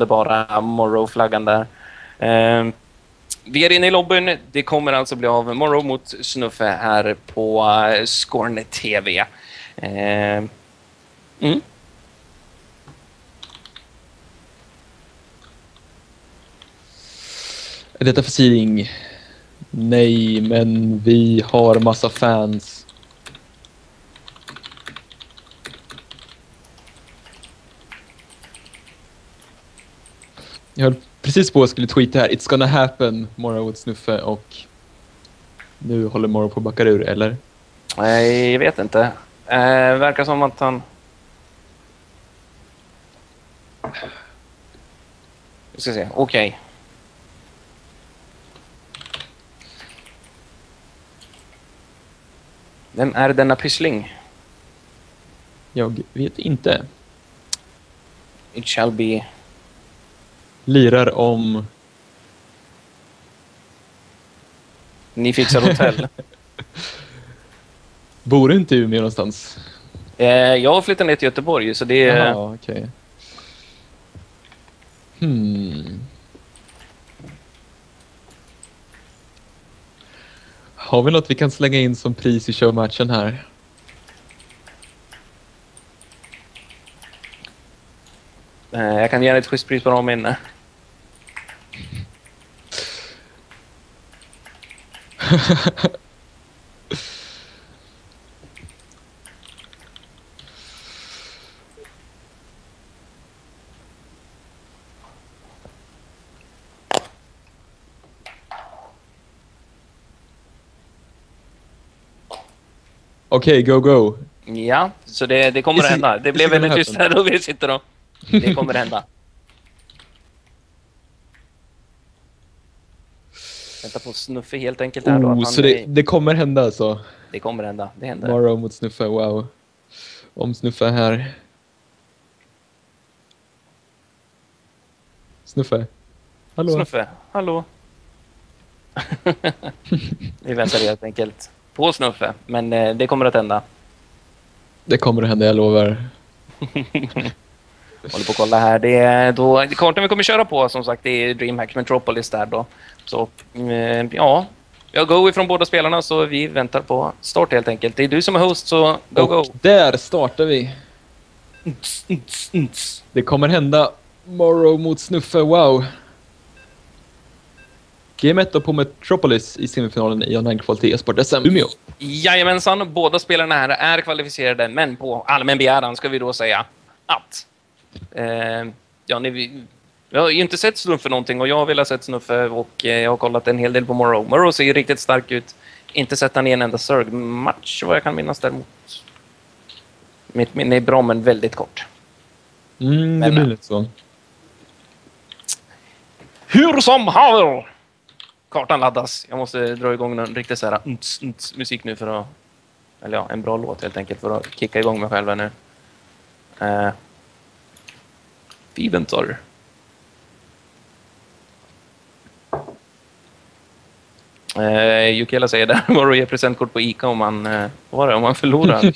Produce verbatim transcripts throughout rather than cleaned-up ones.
underbara Morrow-flaggan där. Eh, vi är inne i lobbyn. Det kommer alltså bli av Morrow mot Snuffe här på uh, Scorn T V. Eh, mm. Är detta för seeding? Nej, men vi har massa fans. Jag höll precis på att jag skulle tweeta här. It's gonna happen, Morrow mot Snuffe. Och nu håller Morrow på att backa ur, eller? Nej, jag vet inte. Eh, verkar som att han... Vi ska se, okej. Okay. Vem är denna pyssling? Jag vet inte. It shall be... Lirar om... Ni fixar hotell. Bor du inte i Umeå någonstans? Eh, jag har flyttat ner till Göteborg, så det är... Ja, okej. Okay. Hmm. Har vi något vi kan slänga in som pris i showmatchen här? Eh, jag kan ge ett schysst pris på dem inne. Okej, okay, go, go. Ja, så det, det kommer att hända. Det blev väldigt tyst här och vi sitter då. Det kommer att hända. Vänta på Snuffe helt enkelt här då. Oh, så det, är... det kommer hända alltså? Det kommer hända, det händer. Morrow mot Snuffe, wow. Om Snuffe här. Snuffe. Hallå? Snuffe, hallå. Vi väntar helt enkelt på Snuffe, men eh, det kommer att hända. Det kommer att hända, jag lovar. Håller på att kolla här. Det är då kartan vi kommer köra på, som sagt, det är DreamHack Metropolis där då. Så eh, ja, jag går ifrån båda spelarna, så vi väntar på start helt enkelt. Det är du som är host, så go, och go. Där startar vi. Det kommer hända. Morrow mot Snuffe, wow. Game ett på Metropolis i semifinalen i online-kval till e-sport S M Umeå. Jajamensan, båda spelarna här är kvalificerade, men på allmän begäran ska vi då säga att eh, ja, ni, jag har ju inte sett Snuffe någonting, och jag vill ha sett Snuffe, och eh, jag har kollat en hel del på Morrow. Morrow ser ju riktigt stark ut. Inte sett han i en enda Zerg-match, vad jag kan minnas däremot. Mitt minne är bra, men väldigt kort. Mm, det blir lite så. Hur som haver! Kartan laddas. Jag måste dra igång en riktigt så här unts, unts, musik nu för att... Eller ja, en bra låt helt enkelt för att kicka igång mig själv nu. Uh, vi väntar. Uh, Jukela säger där var det ge presentkort på Ica om man, uh, vad var det, om man förlorar.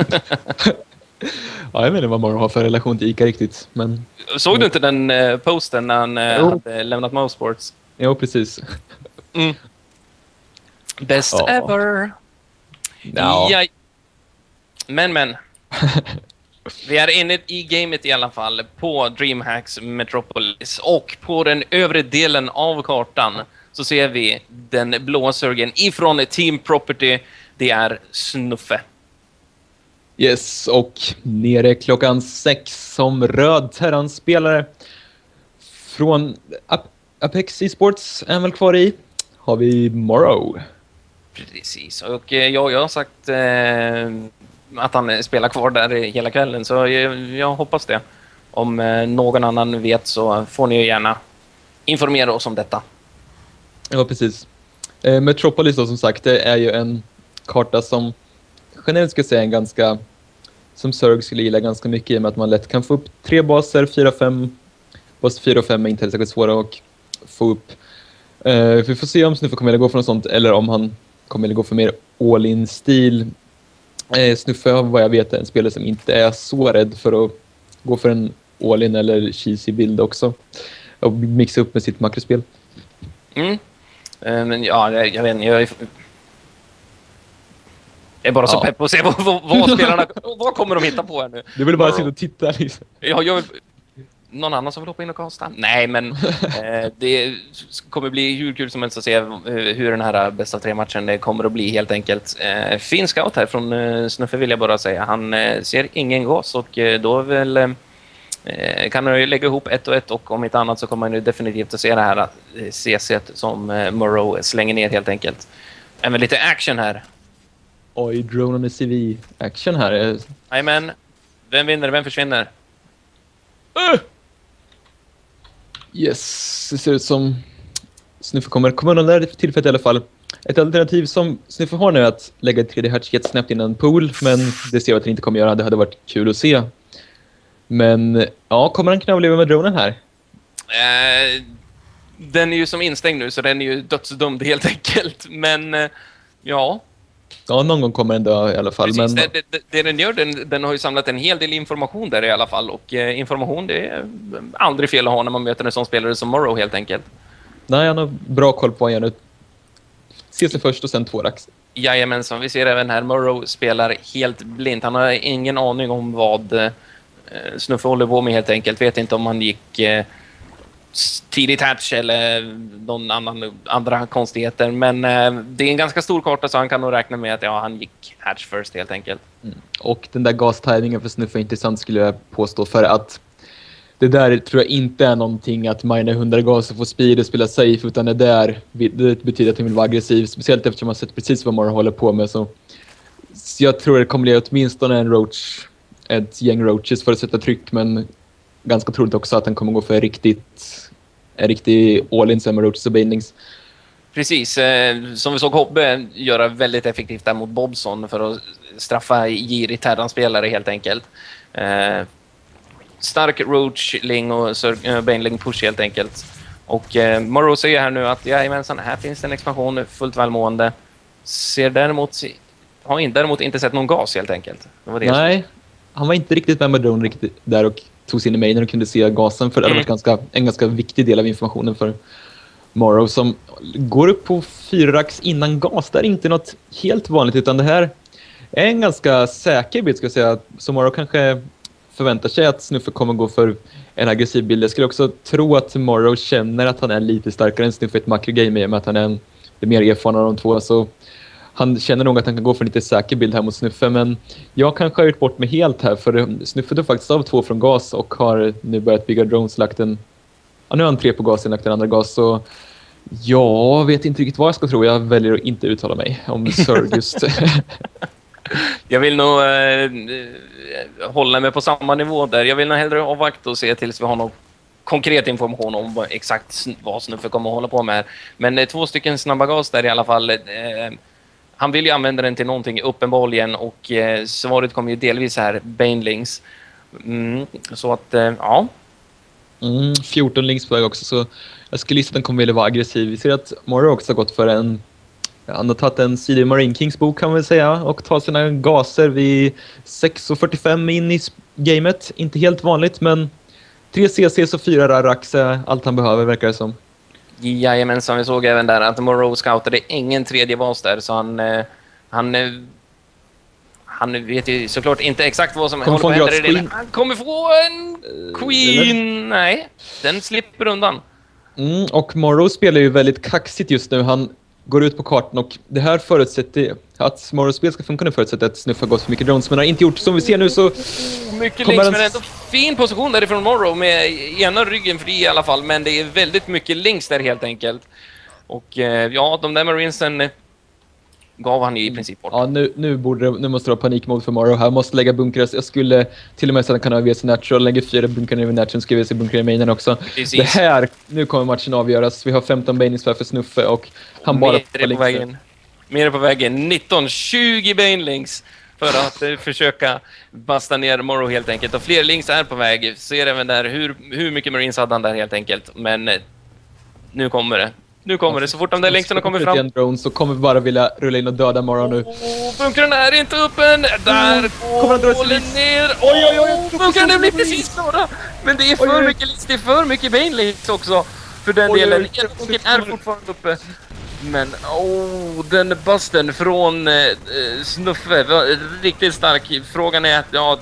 Ja, jag vet inte vad man har för relation till Ica riktigt. Men... Såg du inte den uh, posten när han uh, hade lämnat Mousesports? Jo, precis. Mm. Best ja. ever. No. Ja. Men, men. Vi är inne i gamet i alla fall på DreamHacks Metropolis. Och på den övre delen av kartan så ser vi den blåa Zergen ifrån Team Property. Det är Snuffe. Yes, och nere klockan sex som röd terranspelare från Apex Esports är väl kvar i. Har vi Morrow. Precis, och eh, jag, jag har sagt eh, att han spelar kvar där hela kvällen, så jag, jag hoppas det. Om eh, någon annan vet så får ni ju gärna informera oss om detta. Ja, precis. Eh, Metropolis då, som sagt, det är ju en karta som generellt ska säga en ganska, som Zerg skulle gilla ganska mycket, i och med att man lätt kan få upp tre baser, fyra, fem. Bas fyra och fem är inte särskilt svåra att få upp. Uh, vi får se om Snuffe kommer att gå för något sånt, eller om han kommer att gå för mer all-in-stil. Uh, Snuffe, vad jag vet, är en spelare som inte är så rädd för att gå för en all-in eller cheesy bild också. Och mixa upp med sitt makrospel. Mm. Men ja, jag, jag vet inte, jag är, jag är bara så ja. pepp på att se vad, vad, vad spelarna, vad kommer de hitta på här nu? Du vill bara sitta och titta liksom. Ja, jag någon annan som vill hoppa in och kasta? Nej, men eh, det kommer bli hur kul som helst att se hur den här bästa tre matchen kommer att bli helt enkelt. Eh, fin scout här från eh, Snuffe vill jag bara säga. Han eh, ser ingen gas och eh, då väl eh, kan han ju lägga ihop ett och ett och om inte annat så kommer man ju definitivt att se det här eh, C C som eh, Morrow slänger ner helt enkelt. Även lite action här. Oj, drone med C V-action här. Nej, men vem vinner? Vem försvinner? Uh! Yes, det ser ut som Snuffe kommer komma undan där för tillfället i alla fall. Ett alternativ som Snuffe har nu är att lägga ett tredje hatch snabbt innan en pool, men det ser jag att han inte kommer göra. Det hade varit kul att se. Men ja, kommer han kunna överleva med dronen här? Eh, den är ju som instängd nu så den är ju dödsdömd helt enkelt. Men eh, ja... Ja, någon gång kommer den dö i alla fall. Precis, men... det, det, det den gör, den, den har ju samlat en hel del information där i alla fall. Och eh, information, det är aldrig fel att ha när man möter en sån spelare som Morrow helt enkelt. Nej, han har bra koll på vad han gör nu. Se sig först och sen två rax. Jajamensan, vi ser även här Morrow spelar helt blint. Han har ingen aning om vad eh, Snuffe håller på med helt enkelt. Vet inte om han gick... Eh, tidigt hatch eller någon annan andra konstigheter, men eh, det är en ganska stor karta så han kan nog räkna med att ja, han gick hatch first helt enkelt. Mm. Och den där gastajmingen för Snuffe är intressant skulle jag påstå, för att det där tror jag inte är någonting att mina hundra gas och få speed och spela safe, utan det där det betyder att han vill vara aggressiv, speciellt eftersom man sett precis vad Morrow håller på med. Så, så jag tror det kommer bli åtminstone en roach, ett gäng roaches för att sätta tryck, men ganska troligt också att han kommer gå för riktigt en riktig all-in med roaches och bindings. Precis, eh, som vi såg Hobbe göra väldigt effektivt där mot Bobson för att straffa girigt terranspelare helt enkelt. Eh, stark roachling och uh, baneling push helt enkelt. Och eh, Morrow säger här nu att jajamensan, här finns en expansion, fullt välmående. Ser däremot, har in, däremot inte sett någon gas helt enkelt. Det var det. Nej, han var inte riktigt med med drone riktigt där och tog sig in i mainen och kunde se gasen, för det mm. var ganska, en ganska viktig del av informationen för Morrow som går upp på fyra rax innan gas. Det är inte något helt vanligt, utan det här är en ganska säker bild ska jag säga. Så Morrow kanske förväntar sig att Snuffe kommer gå för en aggressiv bild. Jag skulle också tro att Morrow känner att han är lite starkare än Snuffe i ett makrogame, med att han är en, det mer erfaren av de två, så han känner nog att han kan gå för en lite säker bild här mot Snuffe, men jag kanske har gjort bort mig helt här, för Snuffe tog faktiskt av två från gas och har nu börjat bygga drones, lagt en, ja, nu har han tre på gasen, lagt en andra gas, så jag vet inte riktigt vad jag ska tro. Jag väljer att inte uttala mig om Zerg just. Jag vill nog eh, hålla mig på samma nivå där. Jag vill nog hellre avvakta och se tills vi har någon konkret information om vad, exakt vad Snuffe kommer att hålla på med här. Men eh, två stycken snabba gas där i alla fall. Eh, han vill ju använda den till någonting uppenbarligen, och eh, svaret kommer ju delvis här, banelings. Mm, så att, eh, ja. Mm, fjorton links på väg också, så jag skulle gissa att den kommer vilja vara aggressiv. Vi ser att Morrow också har gått för en, han har tagit en C D Marine Kings bok kan man väl säga, och tar sina gaser vid sex fyrtiofem in i gamet. Inte helt vanligt, men tre C C och fyra rax är allt han behöver, verkar det som. Jajamensan, vi såg även där att Morrow scoutade ingen tredje bas där, så han eh, han eh, han vet ju såklart inte exakt vad som kommer håller på att hända i det. queen. Han kommer få en queen. Uh, Nej, den slipper undan. Mm, och Morrow spelar ju väldigt kaxigt just nu. Han går ut på kartan, och det här förutsätter att Morrows spel ska funka, nu förutsätter att Snuffe har gått för mycket drones, men har inte gjort som vi ser nu, så mycket links, han... men ändå fin position därifrån Morrow med ena ryggen fri i alla fall, men det är väldigt mycket links där helt enkelt. Och eh, ja, de där Marinesen gav han ju i princip bort. Ja, nu, nu, borde, nu måste det vara panikmod för Morrow. Han måste lägga bunkrar. Jag skulle till och med säga att han kan ha V C Natural, lägga fyra bunkrar över Natural, ska V C bunkrar i mainen också. Precis. Det här, nu kommer matchen avgöras. Vi har femton banings för Snuffe, och han bara mer på vägen. Mer på vägen. nitton tjugo banelings för att uh, försöka basta ner Morrow helt enkelt. Och fler links är på väg. Ser även där hur, hur mycket Marines hade han där helt enkelt. Men uh, nu kommer det. Nu kommer det, så fort de där längsterna kommer fram. En drone så kommer vi bara vilja rulla in och döda Morrow nu. Oh, bunkern är inte öppen! Där kommer han dra sig håller ner! Oj, oj, oj! Bunkern är blir precis klara! Men det är för oj, oj. mycket list, det är för mycket Banelinks också. För den Oj, delen. oj, oj. Bunkern är fortfarande uppe. Men, oh, den busten från eh, Snuffe var riktigt stark. Frågan är att, ja...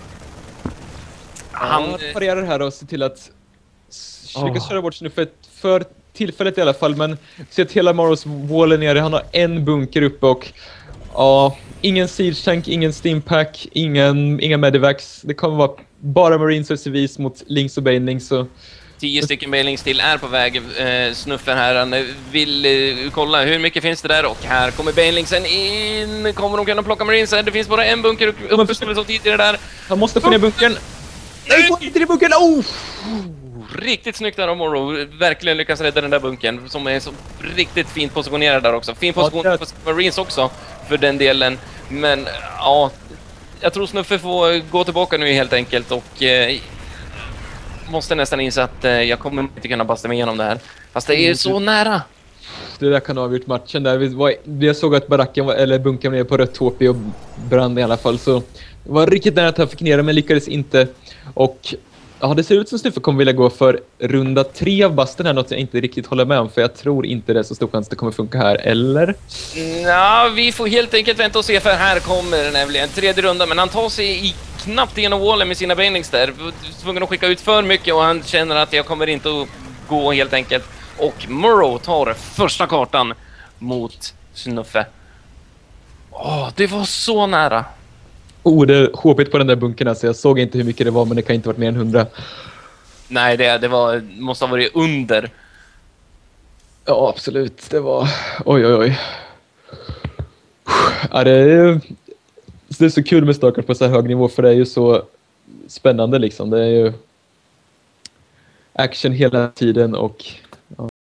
Han Han... parerar här och ser till att försöka oh. köra bort Snuffe för tillfället i alla fall, men ser att hela Morrows wall är nere. Han har en bunker uppe och ja, ingen siege tank, ingen steampack, ingen, inga medivacs. Det kommer vara bara marines och civis mot links och banelings. Så Tio stycken mailings till är på väg. Eh, Snuffen här, han vill eh, kolla hur mycket finns det där. Och här kommer bailingsen in. Kommer de kunna plocka marines här? Det finns bara en bunker uppe som så tidigare där. Han måste få ner bunkern. Nej, gå inte i bunkern! Oh! Oh, riktigt snyggt där av Morrow. Verkligen lyckas rädda den där bunkern. Som är så riktigt fint positionerad där också. Fin position ja, på marines också för den delen. Men ja, jag tror Snuffe får gå tillbaka nu helt enkelt. Och... Eh, måste nästan inse att eh, jag kommer inte kunna basta mig igenom det här. Fast det är mm, så nära. Det där kan ha avgjort matchen där. Vi, var, vi såg att baracken var, eller bunkern ner på rött H P och brann i alla fall. Så det var riktigt nära att han fick ner det, men lyckades inte. Och ja, det ser ut som Snuffe kommer vilja gå för runda tre av basten här. Något jag inte riktigt håller med om. För jag tror inte det är så stor chans att det kommer funka här. Eller? Ja, vi får helt enkelt vänta och se. För här kommer det nämligen tredje runda. Men han tar sig i knappt igenom wallen med sina banelings där. Tvungen att skicka ut för mycket och han känner att jag kommer inte att gå helt enkelt. Och Morrow tar första kartan mot Snuffe. Åh, det var så nära. Oh, det är H P på den där bunkern alltså. Jag såg inte hur mycket det var, men det kan inte varit mer än hundra. Nej, det, det var, måste ha varit under. Ja, absolut. Det var... Oj, oj, oj. Ja, det är... Det är så kul med StarCraft på så här hög nivå, för det är ju så spännande liksom. Det är ju action hela tiden och